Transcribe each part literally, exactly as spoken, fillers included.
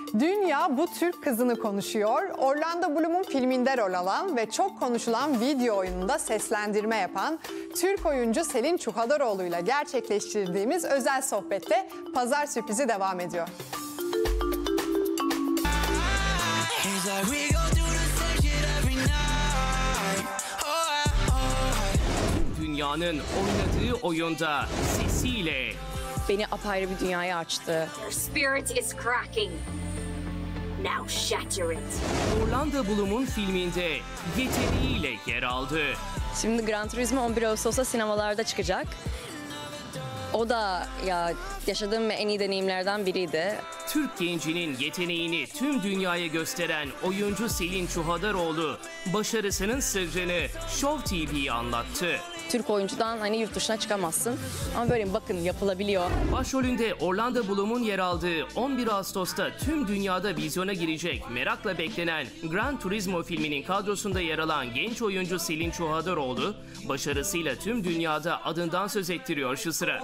Dünya bu Türk kızını konuşuyor. Orlando Bloom'un filminde rol alan ve çok konuşulan video oyununda seslendirme yapan Türk oyuncu Selin Çuhadaroğlu ile gerçekleştirdiğimiz özel sohbette pazar sürprizi devam ediyor. Dünyanın oynadığı oyunda sesiyle beni apayrı bir dünyaya açtı. Your spirit is cracking. Now shatter it. Orlando Bloom'un filminde yeteneğiyle yer aldı. Şimdi Gran Turismo on bir Ağustos'ta sinemalarda çıkacak. O da ya yaşadığım en iyi deneyimlerden biriydi. Türk gencinin yeteneğini tüm dünyaya gösteren oyuncu Selin Çuhadaroğlu başarısının sırrını Show T V'ye anlattı. Türk oyuncudan hani yurt dışına çıkamazsın ama böyle bakın yapılabiliyor. Başrolünde Orlando Bloom'un yer aldığı on bir Ağustos'ta tüm dünyada vizyona girecek merakla beklenen Gran Turismo filminin kadrosunda yer alan genç oyuncu Selin Çuhadaroğlu başarısıyla tüm dünyada adından söz ettiriyor şu sıra.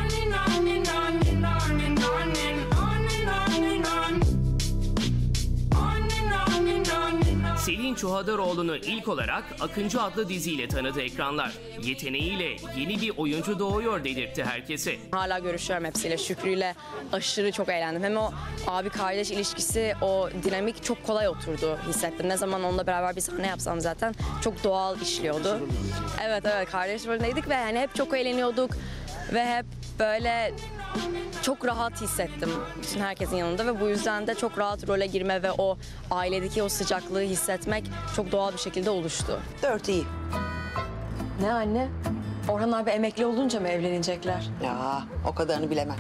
Selin Çuhadaroğlu'nu ilk olarak Akıncı adlı diziyle tanıdı ekranlar. Yeteneğiyle yeni bir oyuncu doğuyor dedirtti herkese. Hala görüşüyorum hepsiyle. Şükrü'yle aşırı çok eğlendim. Hem o abi kardeş ilişkisi, o dinamik çok kolay oturdu hissettim. Ne zaman onunla beraber bir sahne yapsam zaten çok doğal işliyordu. Evet evet kardeş rolündeydik ve yani hep çok eğleniyorduk ve hep böyle çok rahat hissettim bütün herkesin yanında ve bu yüzden de çok rahat role girme ve o ailedeki o sıcaklığı hissetmek çok doğal bir şekilde oluştu. Dört iyi. Ne anne? Orhan abi emekli olunca mı evlenecekler? Ya o kadarını bilemem.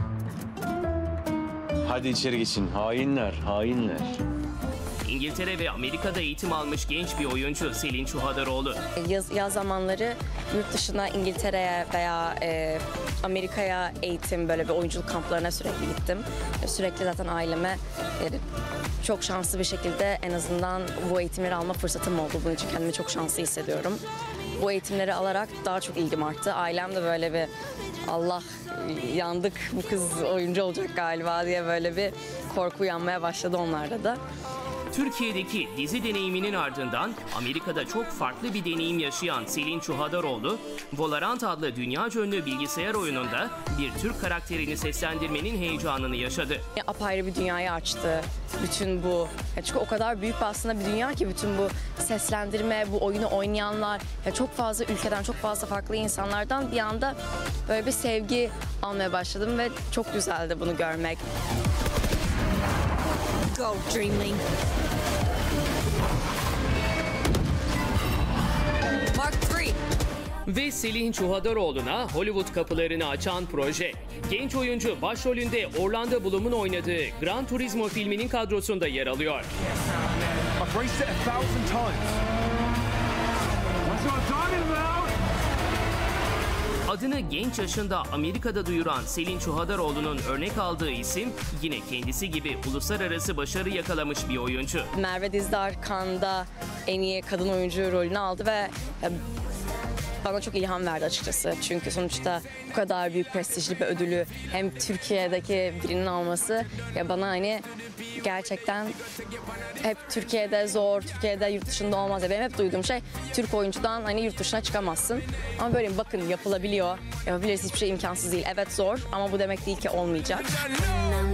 Hadi içeri geçin. Hainler, hainler. İngiltere ve Amerika'da eğitim almış genç bir oyuncu Selin Çuhadaroğlu. Yaz, yaz zamanları yurt dışına İngiltere'ye veya e, Amerika'ya eğitim böyle bir oyunculuk kamplarına sürekli gittim. Sürekli zaten aileme e, çok şanslı bir şekilde en azından bu eğitimleri alma fırsatım oldu. Bunun için kendimi çok şanslı hissediyorum. Bu eğitimleri alarak daha çok ilgim arttı. Ailem de böyle bir Allah yandık bu kız oyuncu olacak galiba diye böyle bir korku uyanmaya başladı onlarda da. Türkiye'deki dizi deneyiminin ardından Amerika'da çok farklı bir deneyim yaşayan Selin Çuhadaroğlu, Valorant adlı dünyaca ünlü bilgisayar oyununda bir Türk karakterini seslendirmenin heyecanını yaşadı. Apayrı bir dünyayı açtı. Bütün bu, çünkü o kadar büyük aslında bir dünya ki bütün bu seslendirme, bu oyunu oynayanlar, ya çok fazla ülkeden, çok fazla farklı insanlardan bir anda böyle bir sevgi almaya başladım ve çok güzeldi bunu görmek. Go, Dreamling. Mark three. Ve Selin Çuhadaroğlu'na Hollywood kapılarını açan proje. Genç oyuncu başrolünde Orlando Bloom'un oynadığı Gran Turismo filminin kadrosunda yer alıyor. Adını genç yaşında Amerika'da duyuran Selin Çuhadaroğlu'nun örnek aldığı isim yine kendisi gibi uluslararası başarı yakalamış bir oyuncu. Merve Dizdar Cannes'da en iyi kadın oyuncu rolünü aldı ve bana çok ilham verdi açıkçası. Çünkü sonuçta bu kadar büyük prestijli bir ödülü hem Türkiye'deki birinin alması ya bana hani gerçekten hep Türkiye'de zor, Türkiye'de yurt dışında olmaz. Ya benim hep duyduğum şey Türk oyuncudan hani yurt dışına çıkamazsın. Ama böyle bakın yapılabiliyor. Yapabiliriz, hiçbir şey imkansız değil. Evet zor ama bu demek değil ki olmayacak.